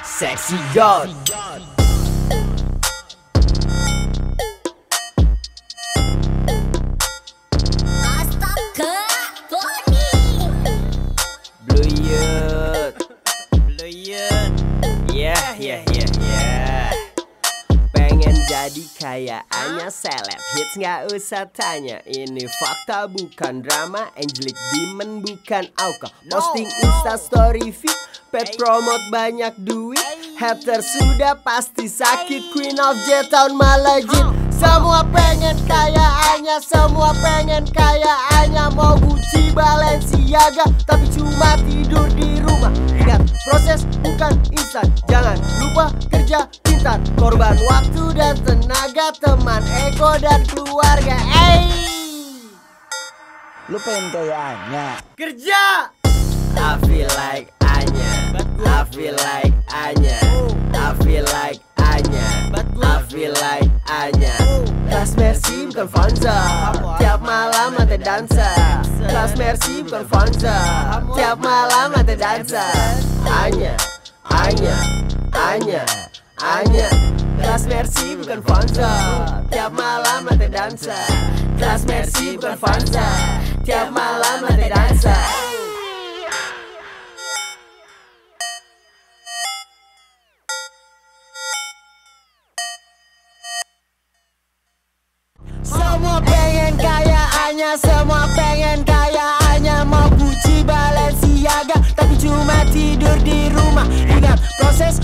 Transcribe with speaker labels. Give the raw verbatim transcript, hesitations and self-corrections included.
Speaker 1: Sexy God. Blue Youth, Blue Youth, yeah, yeah, yeah, yeah. Pengen jadi kayaannya seleb hits nggak usah tanya. Ini fakta bukan drama, Angelic Demon bukan Auka. Posting Insta story feed, pet promote banyak duit. Hater sudah pasti sakit, Queen of J-Town malah jin. Semua pengen kayaannya, semua pengen kayaannya. Mau Gucci, Balenciaga, tapi cuma tidur di rumah. Ingat, proses bukan instan. Jangan lupa kerja pintar. Korban waktu dan tenaga, teman, ego, dan keluarga. Ey,
Speaker 2: Lu pengen kayaannya?
Speaker 1: kerja! I feel like Anya, I feel like Anya, I feel like Anya, I feel like Anya. Kelas Mercy bukan Fonza, tiap malam lantai dansa. Kelas Mercy bukan Fonza, tiap malam lantai dansa. Anya, Anya, Anya, Anya. Kelas Mercy bukan Fonza, tiap malam lantai dansa. Kelas Mercy bukan Fonza, tiap malam lantai dansa.
Speaker 2: Semua pengen kayaannya, semua pengen kayaannya. Mau Gucci, Balenciaga, tapi cuma tidur di rumah. Ingat, proses